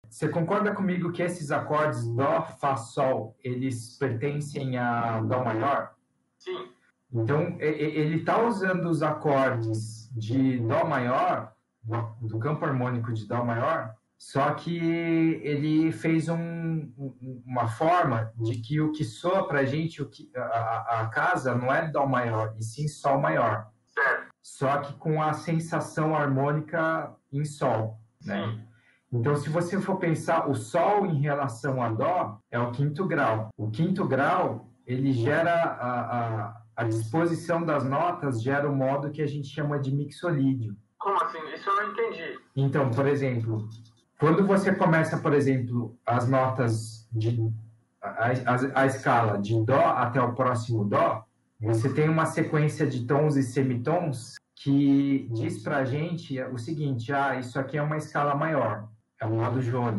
Você concorda comigo que esses acordes Dó, Fá, Sol, eles pertencem a Dó maior? Sim. Então, ele está usando os acordes de Dó maior, do campo harmônico de Dó maior, só que ele fez uma forma de que o que soa para a gente, a casa, não é Dó maior, e sim Sol maior. Certo. Só que com a sensação harmônica em Sol, né? Sim. Então, se você for pensar, o Sol em relação a Dó é o quinto grau. O quinto grau, ele gera a disposição das notas, gera o modo que a gente chama de mixolídio. Como assim? Isso eu não entendi. Então, por exemplo, quando você começa, por exemplo, as notas a escala de Dó até o próximo Dó, você tem uma sequência de tons e semitons que diz pra gente o seguinte: isso aqui é uma escala maior, é um modo jônico.